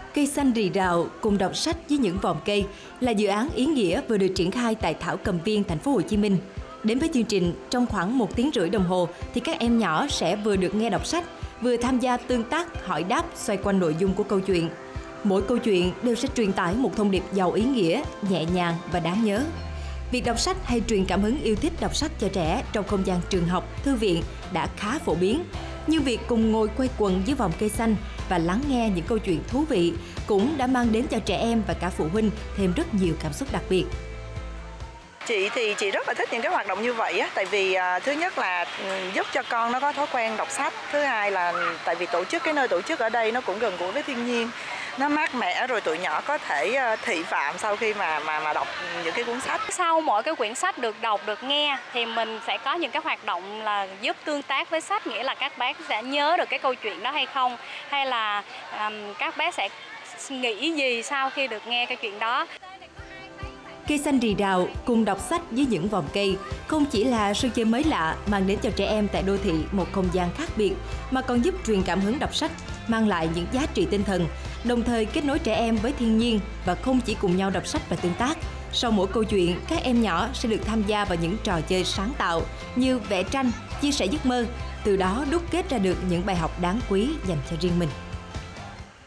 Cây xanh rì rào cùng đọc sách với những vòm cây là dự án ý nghĩa vừa được triển khai tại Thảo Cầm Viên, thành phố Hồ Chí Minh. Đến với chương trình, trong khoảng 1 tiếng rưỡi đồng hồ thì các em nhỏ sẽ vừa được nghe đọc sách, vừa tham gia tương tác, hỏi đáp xoay quanh nội dung của câu chuyện. Mỗi câu chuyện đều sẽ truyền tải một thông điệp giàu ý nghĩa, nhẹ nhàng và đáng nhớ. Việc đọc sách hay truyền cảm hứng yêu thích đọc sách cho trẻ trong không gian trường học, thư viện đã khá phổ biến. Nhưng việc cùng ngồi quây quần dưới vòm cây xanh và lắng nghe những câu chuyện thú vị cũng đã mang đến cho trẻ em và cả phụ huynh thêm rất nhiều cảm xúc đặc biệt. Chị thì chị rất là thích những cái hoạt động như vậy á, tại vì thứ nhất là giúp cho con nó có thói quen đọc sách, thứ hai là tại vì nơi tổ chức ở đây nó cũng gần gũi với thiên nhiên, nó mát mẻ, rồi tụi nhỏ có thể thị phạm sau khi mà đọc những cái cuốn sách. Sau mỗi cái quyển sách được đọc, được nghe thì mình sẽ có những cái hoạt động là giúp tương tác với sách, nghĩa là các bé sẽ nhớ được cái câu chuyện đó hay không, hay là các bé sẽ nghĩ gì sau khi được nghe cái chuyện đó. Cây xanh rì rào cùng đọc sách với những vòm cây không chỉ là sân chơi mới lạ mang đến cho trẻ em tại đô thị một không gian khác biệt, mà còn giúp truyền cảm hứng đọc sách, mang lại những giá trị tinh thần, đồng thời kết nối trẻ em với thiên nhiên và không chỉ cùng nhau đọc sách và tương tác. Sau mỗi câu chuyện, các em nhỏ sẽ được tham gia vào những trò chơi sáng tạo như vẽ tranh, chia sẻ giấc mơ, từ đó đúc kết ra được những bài học đáng quý dành cho riêng mình.